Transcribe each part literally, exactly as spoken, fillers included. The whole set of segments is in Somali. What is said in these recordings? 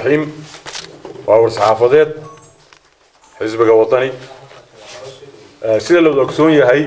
الرحيم وأورس حافظات حزب الوطني سيد الدكتور يهي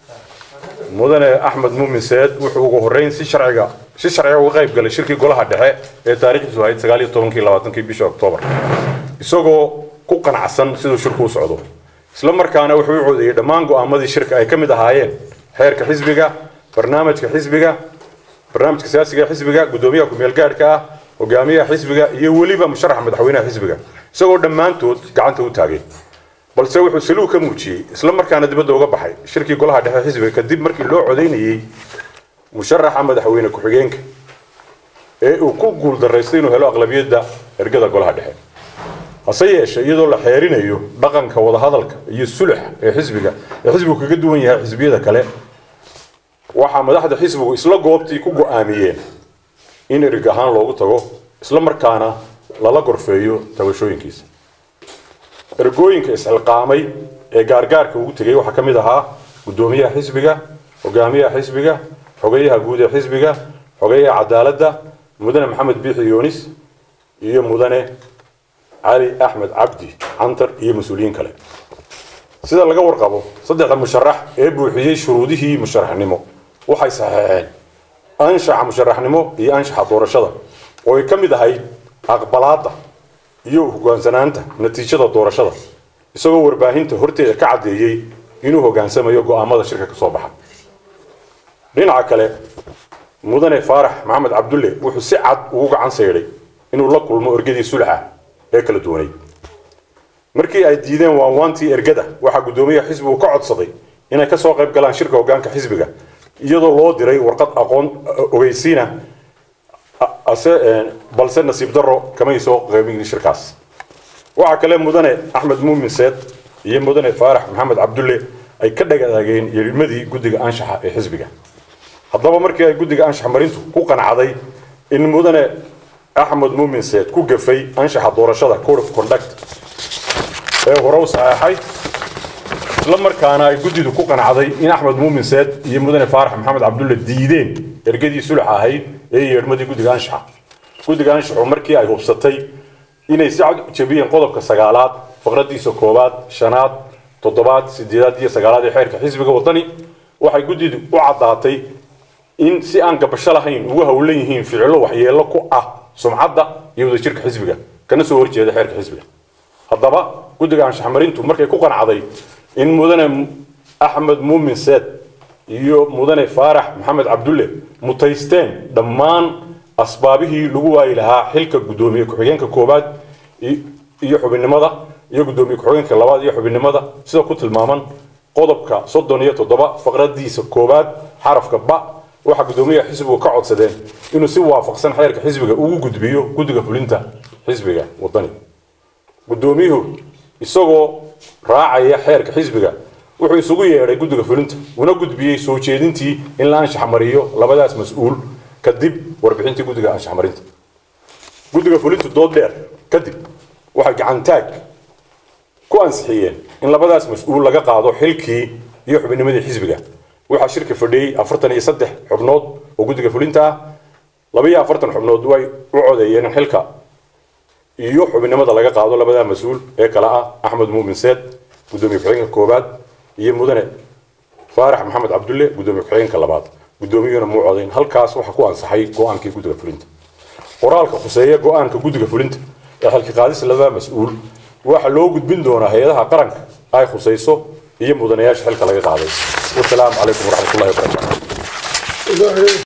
مدن أحمد مؤمن سيد وحقوق هرين سي شرعي سي شرعي وغيب قال الشركة قولها دحاء تاريخ زوايد سقالي طبعا كي لواتن كي بيش أكتوبر يسوقو كوكان عسن سيدو شركو سعودو إسلام مركانا وحقوق ذي دمانقو أمدي الشركة أي كم دهايين حيرك حزبك برنامج كحزبك برنامج سياسي حزبك قدومية كميل قاركا وقامية حزبك يوليبا مشرح مدحوينها حزبك سووا دمانتو قعنتو تاغي بل سووا سلوك موجي إسلام مركانا دبده وقبحي الشركة قولها دحاء حزبك كدب مركي لو عديني مشرح مدحوينك وحقينك إيه وكل قول درستين وهلو أغلبية دا إرقادة قولها دحاء هسيه الشيء يدل حيرين أيوه بقى كوضع هذا يسلح حزبك حزبك قدوين يا حزبية كله waxa madaxda xisbigu isla goobtii ku go'aamiyeen in irgahan loogu tago isla markaana lala gorfeeyo tabashooyinkiisa ergooyinka isxilqaamay ee gaargaarka ugu tagay waxa kamid ahaa gudoomiyaha xisbiga hogaamiyaha xisbiga xogeyaha guud ee xisbiga xogeyaha cadaaladda mudane maxamed biixi yoonis iyo mudane cali axmed cabdi cantar iyo mas'uuliyiin kale sida laga warqabo saddex musharax ee buuxiyay shuruudihii musharaxnimo waxay saxeexeen anshaxa musharaxnimo iyo anshaxa doorashada oo ay kamid ahayd aqbalaada iyo hogaansanaanta natiijada doorashada isagoo warbaahinta horteeda ka cadeeyay inuu hogaansamayo go'aamada shirka ka soo baxa dhinaca kale mudane faarax maxamed cabdulle wuxuu si cad ugu gacan sayray inuu la kulmo ergadii sulxa ee kala duwanay markii ay diideen waanwaantii ergada waxa gudoomiyaha xisbigu ka codsaday inay ka soo qayb galaan shirka hoggaanka xisbiga iyadoo loo diray warqad aqoon ogeysiina ase balse nasiib darro kama soo qaybin shirkaas waxa kale mudane axmed muumin seed iyo mudane faarax maxamed cabdulle ay ka dhagaageen yirimadii guddiga anshaxa ee xisbiga haddaba markii ay guddiga anshax marintu ku qanacday in mudane axmed muumin seed ku gafay anshaxa doorashada code of conduct ee hore u saxeexay isla markaana ay guddidu ku qanacday in axmed muumin seed iyo mudane faarax maxamed cabdulle diideen ergadii sulxa ahayd ee yeermadii guddiga anshaxa guddiga anshaxu markii ay hubsatay inay si cad u jabiyeen qodobka sagaalaad faqradiisa koowaad shanaad toddobaad sideedaad iyo sagaalaad ee xeerka xisbiga wadani waxay guddidu u caddaatay in si aan gabasho lahayn ugu hawlan yihiin ficilo waxyeello ku ah sumcadda iyo wadajirka xisbiga kana soo horjeeda xeerka xisbiga haddaba guddiga anshax marintu markay ku qanacday in mudane axmed muumin seed iyo mudane faarax maxamed cabdulle mutaysteen dhammaan asbaabihii lagu waayi lahaa xilka gudoomiye ku-xigeenka koowaad iyo xubinnimada iyo gudoomiye ku-xigeenka labaad iyo xubinnimada sida ku tilmaaman qodobka soddon iyo toddoba faqradiisa koowaad xarafka ba waxa gudoomiyaha xisbigu ka codsadeen inuu si waafaqsan xeerka xisbiga ugu gudbiyo guddiga fulinta xisbiga wadani gudoomiyuhu isagoo raacaya xeerka xisbiga wuxuu isugu yeeray guddiga fulinta una gudbiyay soo jeedintii in la anshax mariyo labadaas mas'uul kadib warbixintii guddiga anshax marinta guddiga fulintu dood dheer kadib waxay gacan taag ku ansixiyeen in labadaas mas'uul laga qaado xilkii iyo xubinnimadii xisbiga waxa shirka fadhiyay afartan iyo saddex xubnood oo guddiga fulinta laba iyo afartan xubnood way u codeeyeen in xilka iyo xubinnimada laga qaado labada mas'uul ee kala ah axmed muumin seed gudoomiye ku-xigeenka koowaad iyo mudane faarax maxamed cabdulle gudoomiye ku-xigeenka labaad gudoomiyuhuna muu codayn halkaas waxa ku ansaxay go'aankii guddiga fulinta qoraalka khuseeya go'aanka guddiga fulinta ee xilka qaadis labada mas'uul waxa loo gudbin doonaa hay'adaha qaranka ay khuseyso iyo mudanayaasha xilka laga qaaday wassalaamu calaykum waraxmatullaahi wabarakaatuh